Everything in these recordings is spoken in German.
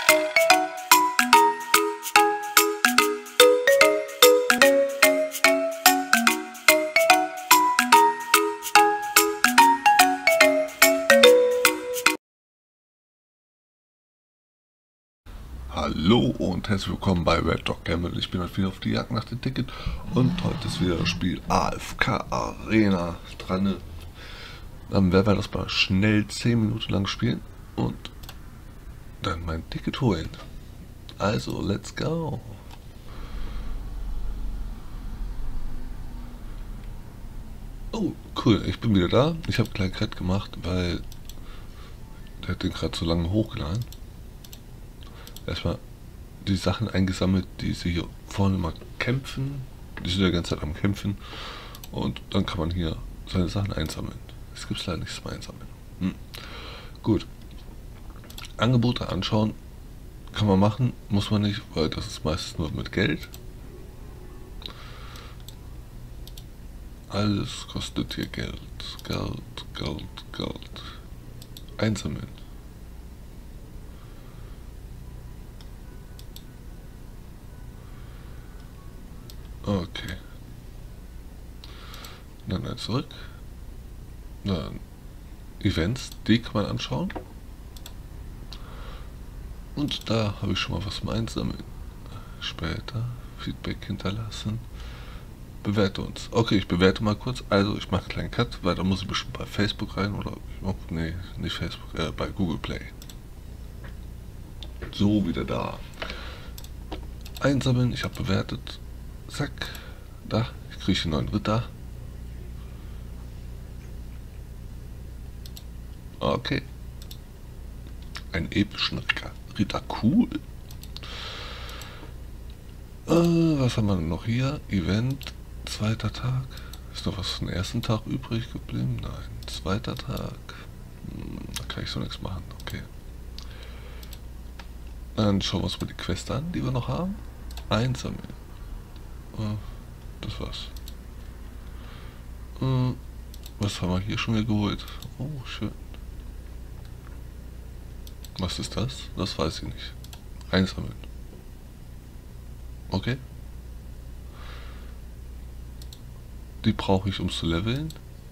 Hallo und herzlich willkommen bei Red Dog Gamble. Ich bin heute wieder auf die Jagd nach dem Ticket und heute ist wieder das Spiel AFK Arena dran. Dann werden wir das mal schnell 10 Minuten lang spielen und dann mein Ticket holen. Also, let's go! Oh, cool, ich bin wieder da. Ich habe einen kleinen Cut gemacht, weil der hat den gerade so lange hochgeladen. Erstmal die Sachen eingesammelt, die sie hier vorne mal kämpfen. Die sind ja die ganze Zeit am Kämpfen. Und dann kann man hier seine Sachen einsammeln. Es gibt leider nichts zum Einsammeln. Gut. Angebote anschauen kann man machen, muss man nicht, weil das ist meistens nur mit Geld. Alles kostet hier Geld. Geld. Einsammeln. Okay. Dann zurück. Dann Events, die kann man anschauen. Und da habe ich schon mal was zum Einsammeln. Später Feedback hinterlassen. Bewerte uns. Okay, ich bewerte mal kurz. Also ich mache einen kleinen Cut, weil da muss ich bestimmt bei Facebook rein oder... Oh, nee, nicht Facebook, bei Google Play. So, wieder da. Einsammeln, ich habe bewertet. Zack. Da, ich kriege einen neuen Ritter. Okay. Einen epischen Ritter, cool. Was haben wir noch hier? Event, zweiter Tag. Ist noch was vom ersten Tag übrig geblieben? Nein, zweiter Tag. Da kann ich so nichts machen, okay. Dann schauen wir uns mal die Quest an, die wir noch haben. Einsammeln. Das war's. Was haben wir hier schon wieder geholt? Oh, schön. Was ist das? Das weiß ich nicht. Einsammeln. Okay. Die brauche ich, um zu leveln.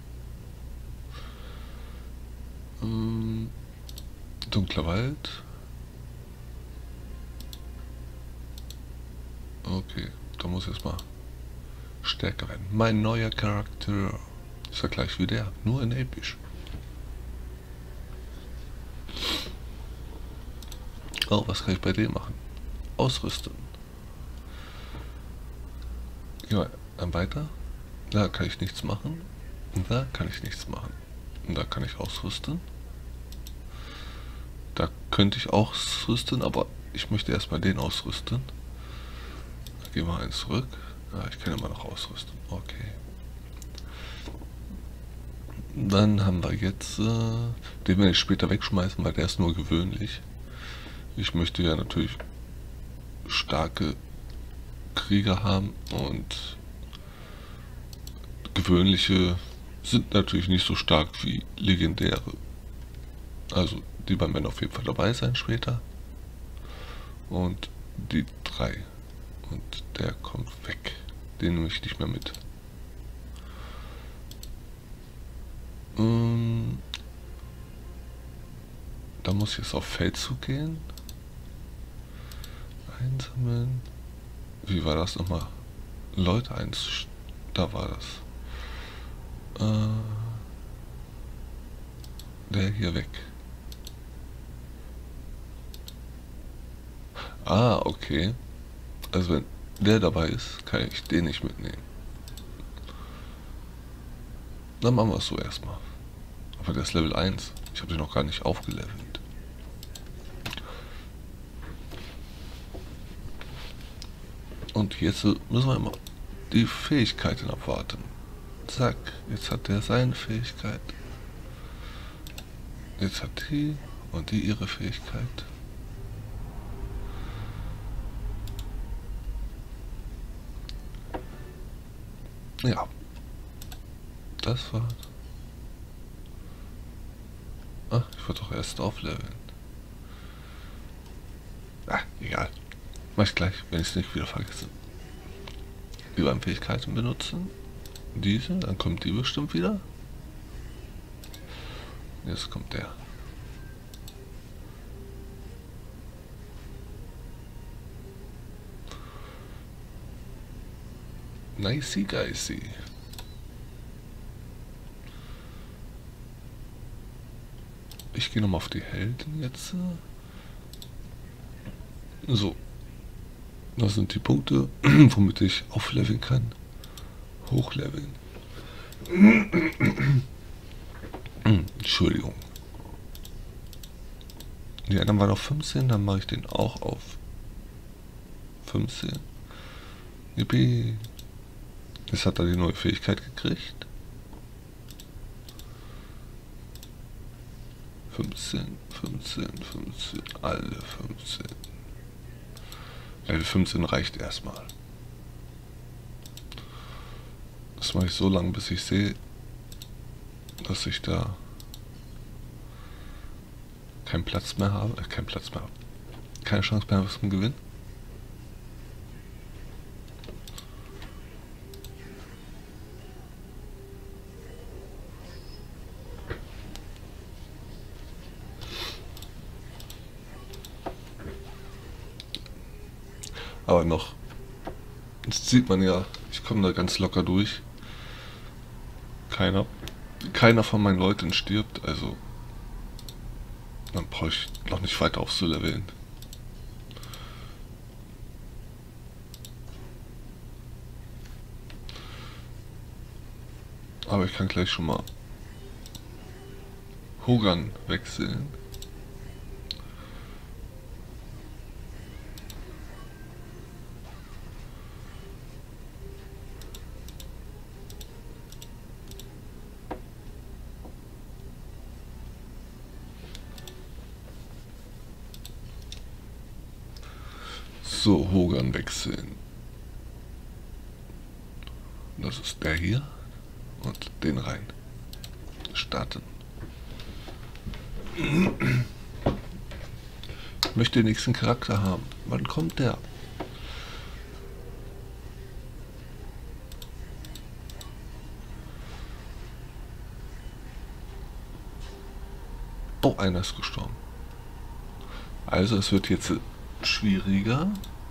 Dunkler Wald. Okay, da muss ich erstmal stärker werden. Mein neuer Charakter ist ja gleich wie der, nur in episch. Oh, was kann ich bei dem machen? Ausrüsten. Ja, dann weiter. Da kann ich nichts machen. Und da kann ich nichts machen. Und da kann ich ausrüsten. Da könnte ich ausrüsten, aber ich möchte erstmal den ausrüsten. Da gehen wir eins zurück. Ja, ich kann immer noch ausrüsten. Okay. Dann haben wir jetzt, den werde ich später wegschmeißen, weil der ist nur gewöhnlich. Ich möchte ja natürlich starke Krieger haben und gewöhnliche sind natürlich nicht so stark wie legendäre. Also die werden auf jeden Fall dabei sein später. Und die 3. Und der kommt weg. Den nehme ich nicht mehr mit. Da muss ich jetzt auf Feldzug gehen. Einsammeln. Wie war das nochmal? Leute 1. Da war das. Der hier weg. Ah, okay. Also wenn der dabei ist, kann ich den nicht mitnehmen. Dann machen wir es so erstmal. Aber der ist Level 1. Ich habe den noch gar nicht aufgelevelt. Und jetzt müssen wir immer die Fähigkeiten abwarten. Zack, jetzt hat der seine Fähigkeit. Jetzt hat die und die ihre Fähigkeit. Ja. Das war's. Ach, ich wollte doch erst aufleveln. Egal. Mach ich gleich, wenn ich es nicht wieder vergesse. Die beiden Fähigkeiten benutzen. Diese, dann kommt die bestimmt wieder. Jetzt kommt der. Nicey Geisy. Ich gehe nochmal auf die Helden jetzt. So. Das sind die Punkte, womit ich aufleveln kann. Hochleveln. Entschuldigung. Die anderen waren auf 15, dann mache ich den auch auf 15. Yippie. Jetzt hat er die neue Fähigkeit gekriegt. 15, 15, 15, alle 15. Level 15 reicht erstmal. Das mache ich so lange, bis ich sehe, dass ich da keinen Platz mehr habe. Keine Chance mehr zum Gewinn. Aber noch, jetzt sieht man ja, ich komme da ganz locker durch. Keiner von meinen Leuten stirbt, also dann brauche ich noch nicht weiter aufzuleveln. Aber ich kann gleich schon mal Hogan wechseln. So, Hogan wechseln. Das ist der hier. Und den rein. Starten. Ich möchte den nächsten Charakter haben. Wann kommt der? Oh, einer ist gestorben. Also es wird jetzt schwieriger.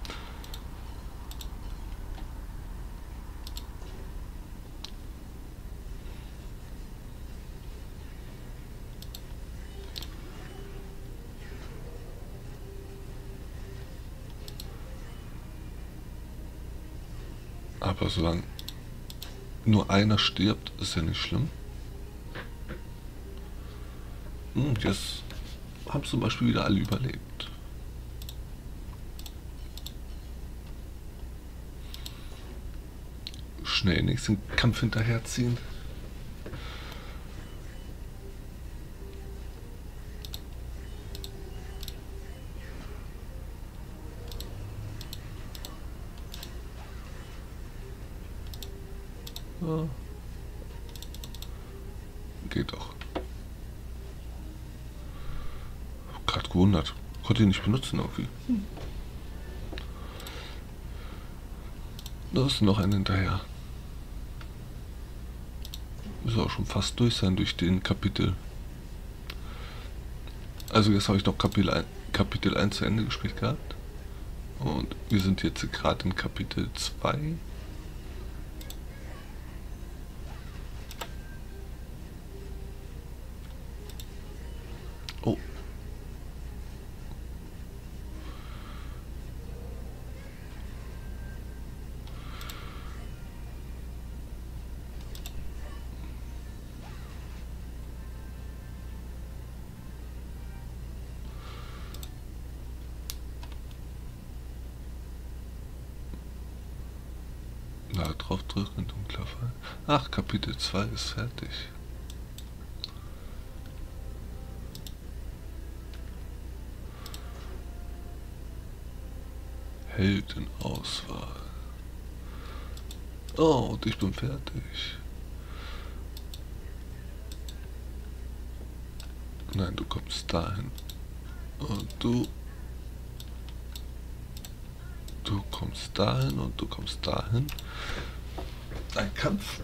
Aber solange nur einer stirbt, ist ja nicht schlimm. Jetzt haben zum Beispiel wieder alle überlebt. Schnell nächsten Kampf hinterherziehen. Ja. Geht doch. Gerade gewundert. Konnte ich nicht benutzen irgendwie. Da ist noch ein hinterher. Muss auch schon fast durch sein durch den Kapitel. Also jetzt habe ich noch Kapitel 1 zu Ende gespielt gehabt. Und wir sind jetzt gerade in Kapitel 2. Oh. Da drauf drücken, dunkler Fall. Ach, Kapitel 2 ist fertig. Heldenauswahl. Oh, und ich bin fertig. Nein, du kommst dahin. Und du Du kommst dahin und du kommst dahin. Ein Kampf.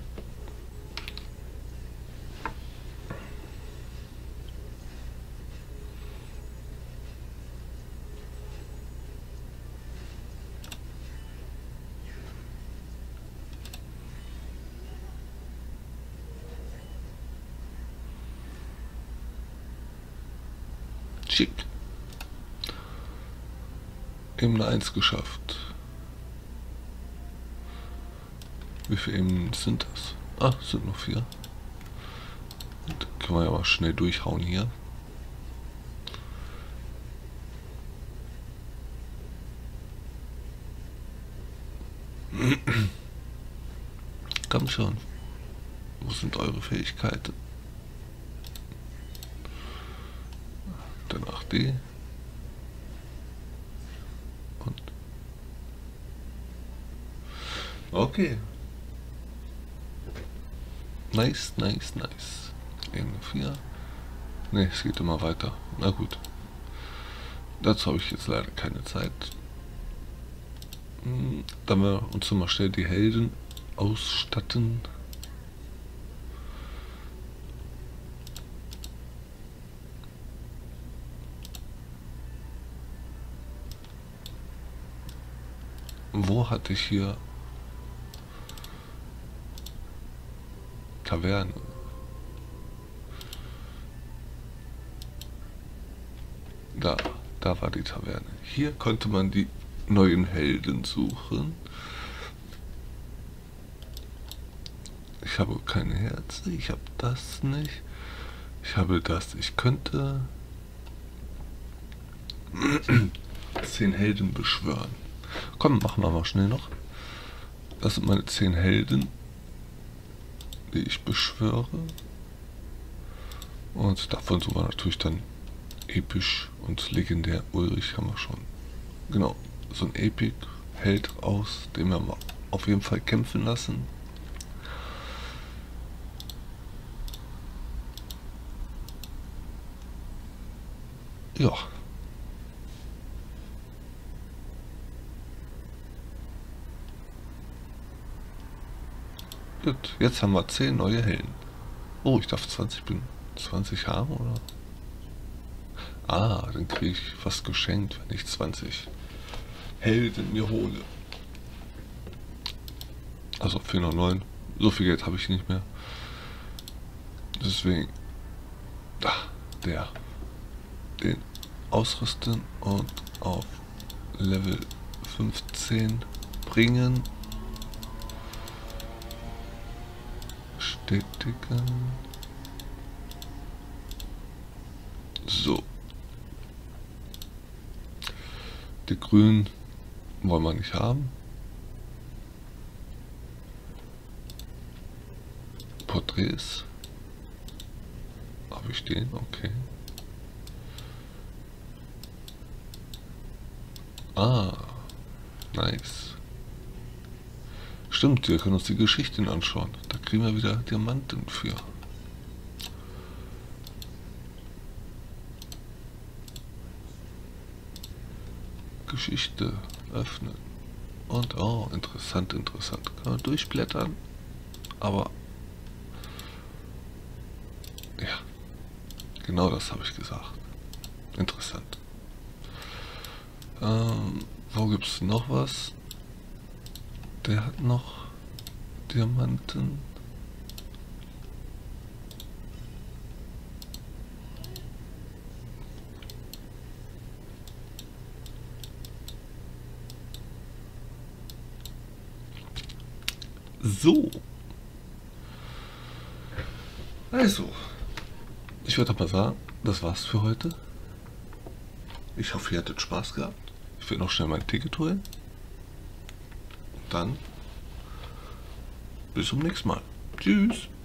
Schick. Ebene 1 geschafft. Wie viele Ebenen sind das? Ah, sind nur 4. Dann können wir ja mal schnell durchhauen hier. Komm schon. Wo sind eure Fähigkeiten? Danach D. Und. Okay. Nice, nice, nice. Ebene 4. Ne, es geht immer weiter. Na gut. Dazu habe ich jetzt leider keine Zeit. Dann wir uns mal schnell die Helden ausstatten. Wo hatte ich hier Taverne? Da war die Taverne. Hier konnte man die neuen Helden suchen. Ich habe keine Herzen, ich habe das nicht. Ich habe das, ich könnte 10 Helden beschwören. Komm, machen wir mal schnell noch. Das sind meine 10 Helden, die ich beschwöre. Und davon suchen wir natürlich dann episch und legendär. Ulrich haben wir schon. Genau, so ein Epic-Held aus, den wir mal auf jeden Fall kämpfen lassen. Ja. Gut, jetzt haben wir 10 neue Helden. Oh, ich darf 20 haben, oder? Ah, dann kriege ich was geschenkt, wenn ich 20 Helden mir hole. Also 409. So viel Geld habe ich nicht mehr. Deswegen. Den ausrüsten und auf Level 15 bringen. Bestätigen. So. Die grünen wollen wir nicht haben. Porträts. Habe ich den? Okay. Ah, nice. Stimmt, wir können uns die Geschichten anschauen. Da kriegen wir wieder Diamanten für. Geschichte öffnen. Und oh, interessant, interessant. Kann man durchblättern. Aber ja, genau das habe ich gesagt. Interessant. Wo gibt es noch was? Der hat noch Diamanten. So. Also, ich würde aber sagen, das war's für heute. Ich hoffe, ihr hattet Spaß gehabt. Ich will noch schnell mein Ticket holen. Dann bis zum nächsten Mal. Tschüss.